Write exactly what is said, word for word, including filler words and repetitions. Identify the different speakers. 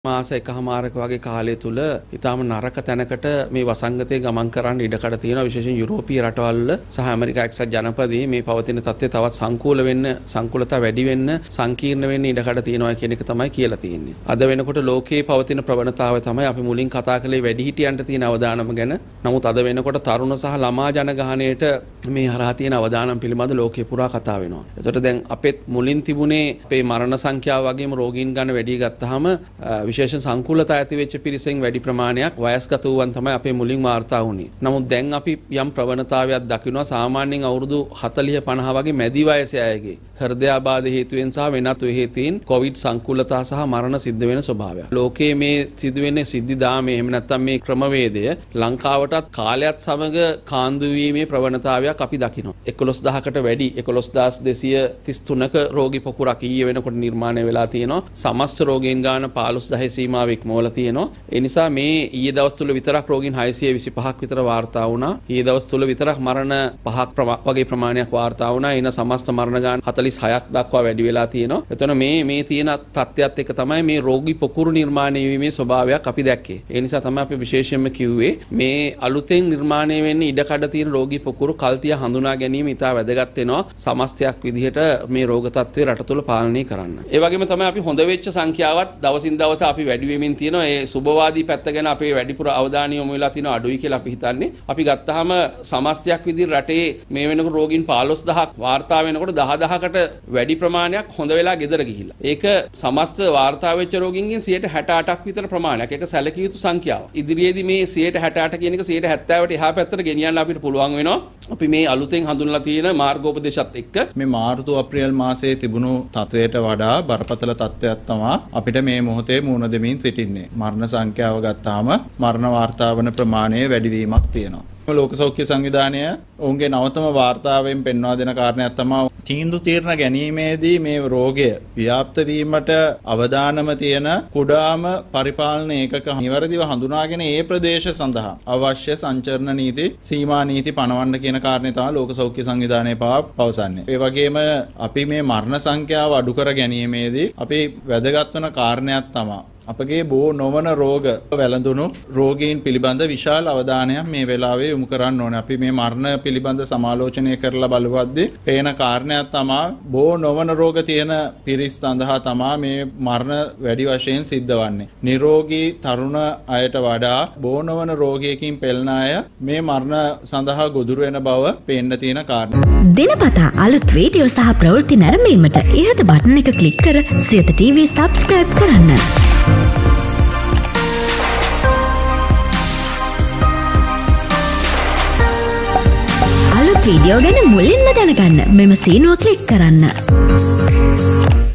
Speaker 1: මාස එකහමාරක වගේ කාලය තුල ඊටාම නරක තැනකට මේ වසංගතයේ ගමන් කරන්න ඉඩකඩ තියෙනවා විශේෂයෙන් යුරෝපීය රටවල් සහ ඇමරිකා එක්සත් ජනපදයේ මේ පවතින තත්ත්වය තවත් සංකූල වෙන්න සංකූලතා වැඩි වෙන්න සංකීර්ණ වෙන්න ඉඩකඩ තියෙනවා කියන එක තමයි කියලා තියෙන්නේ. අද වෙනකොට ලෝකයේ පවතින ප්‍රවණතාවය තමයි අපි මුලින් කතා කළේ වැඩිහිටියන්ට තියෙන අවදානම ගැන. නමුත් අද වෙනකොට තරුණ සහ ළමා ජනගහණයට මේ හරහා තියෙන අවදානම් පිළිබඳ ලෝකේ පුරා කතා වෙනවා. ඒකට දැන් අපෙත් මුලින් තිබුණේ අපේ මරණ සංඛ්‍යාව වගේම රෝගීන් ගන්න වැඩි ගත්තාම විශේෂ සංකූලතා ඇති වෙච්ච පිරිසෙන් වැඩි ප්‍රමාණයක් වයස්ගත වූවන් තමයි අපේ මුලින් වාර්තා වුණේ. නමුත් දැන් අපි යම් ප්‍රවණතාවයක් දකිනවා සාමාන්‍යයෙන් අවුරුදු හතළිහ පනහ වගේ මැදි වයසේ අයගේ හෘදයාබාධ හේතුවෙන් සහ වෙනත් හේතුවෙන් කොවිඩ් සංකූලතා සහ මරණ සිද්ධ වෙන ස්වභාවයක්. ලෝකයේ මේ සිදුවෙන සිද්ධිදාමේ එහෙම නැත්නම් මේ ක්‍රමවේදය ලංකාවටත් කාලයත් සමග කාන්දු වීමේ ප්‍රවණතාවයක් අපි දකිනවා. එකොළොස් දහසකට වැඩි එකොළොස් හදාස් දෙසිය තිස් තුනක රෝගී පොකුරක් ඊයේ වෙනකොට නිර්මාණය වෙලා තියෙනවා. සමස්ත රෝගීන් ගාන පහළොස් දහය සීමාව ඉක්මවලා තියෙනවා. ඒ නිසා මේ ඊයේ දවස් තුල විතරක් රෝගීන් හයසිය විසිපහක් විතර වාර්තා වුණා. ඊයේ දවස් තුල විතරක් මරණ පහක් වගේ ප්‍රමාණයක් වාර්තා වුණා. එන සමස්ත මරණ ගාන හතළිස් හයක් දක්වා වැඩි වෙලා තියෙනවා. එතන මේ මේ තියෙන තත්ත්වයක් එක තමයි මේ රෝගී පොකුරු නිර්මාණය වීමේ ස්වභාවයක් අපි දැක්කේ. ඒ නිසා තමයි අපි විශේෂයෙන්ම කිව්වේ මේ අලුතෙන් නිර්මාණය වෙන්න ඉඩකඩ තියෙන රෝගී පොකුරු කල්තිය හඳුනා ගැනීම ඉතා වැදගත් වෙනවා. සමස්තයක් විදිහට මේ රෝග තත්ත්වය රට තුල පාලනය කරන්න. ඒ වගේම තමයි අපි හොඳ වෙච්ච සංඛ්‍යාවත් දවසින් දවස අපි වැඩි වෙමින් තියෙනවා. ඒ සුබවාදී පැත්ත ගැන අපේ වැඩිපුර අවධානය යොමු වෙලා තියෙනවා අඩුයි කියලා අපි හිතන්නේ. අපි ගත්තාම සමස්තයක් විදිහට රටේ මේ වෙනකොට රෝගීන් පහළොස් දහයක් වාර්තා වෙනකොට දහ දහකට වැඩි ප්‍රමාණයක් හොඳ වෙලා ගෙදර ගිහිල්ලා. ඒක සමස්ත වාර්තා වෙච්ච රෝගීන්ගෙන් සියයට හැට අටක් විතර ප්‍රමාණයක්. ඒක සැලකිය යුතු සංඛ්‍යාවක්. ඉදිරියේදී මේ සියයට හැට අට කියන එක සියයට හැත්තෑවට එහා පැත්තට ගෙනියන්න අපිට පුළුවන් වෙනවා. අපි මේ අලුතෙන් හඳුන්ලා තියෙන මාර්ගෝපදේශත් එක්ක
Speaker 2: මේ මාර්තු අප්‍රේල් මාසයේ තිබුණු තත්වයට වඩා බරපතල තත්වයක් තමයි අපිට මේ මොහොතේ මුහුණ දෙමින් සිටින්නේ. මරණ සංඛ්‍යාව ගත්තාම මරණ වාර්තා වන ප්‍රමාණය වැඩිවීමක් තියෙනවා. ලෝක සෞඛ්‍ය සංවිධානය ඔවුන්ගේ නවතම වාර්තාවෙන් පෙන්වා දෙන කාරණයක් තමයි තීන්දුව తీරන ගැනීමේදී මේ රෝගය ව්‍යාප්ත වීමට අවදානම තියෙන කුඩාම පරිපාලන ඒකක නිවැරදිව හඳුනාගෙන ඒ ප්‍රදේශ සඳහා අවශ්‍ය සංචරණ නීති සීමා නීති පනවන්න කියන කාරණේ තමයි ලෝක සෞඛ්‍ය සංවිධානය පවසන්නේ. ඒ වගේම අපි මේ මරණ සංඛ්‍යාව අඩු කර ගැනීමේදී අපි වැදගත් වන කාරණයක් තමයි අපගේ බෝ නොවන රෝග වැළඳුණු රෝගීන් පිළිබඳ විශාල අවධානයක් මේ වෙලාවේ යොමු කරන්න ඕනේ. අපි මේ මරණ පිළිබඳ සමාලෝචනය කරලා බලුවද්දී පේන කාරණයක් තමයි බෝ නොවන රෝග තියෙන පිරිස් සඳහා තමයි මේ මරණ වැඩි වශයෙන් සිද්ධ වන්නේ. නිරෝගී තරුණ අයට වඩා බෝ නොවන රෝගයකින් පෙළෙන අය මේ මරණ සඳහා ගොදුරු වෙන බව පේන්න තියෙන කාරණා.
Speaker 3: දිනපතා අලුත් වීඩියෝ සහ ප්‍රවෘත්ති නැරඹීමට ඉහත බටන් එක ක්ලික් කර සියත ටීවී සබ්ස්ක්‍රයිබ් කරන්න. අලුත් වීඩියෝ ගැන මුලින්ම දැනගන්න මෙම සීනුව ක්ලික් කරන්න.